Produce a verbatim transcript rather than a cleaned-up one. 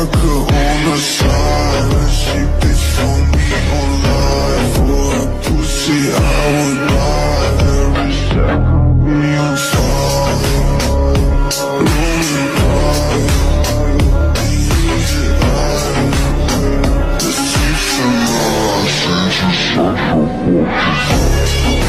vodka on the side. And she bitch for me online. For a pussy I would die. Every second be on fire. Rolling high. Easy eye. Let's take some more. Sense of such a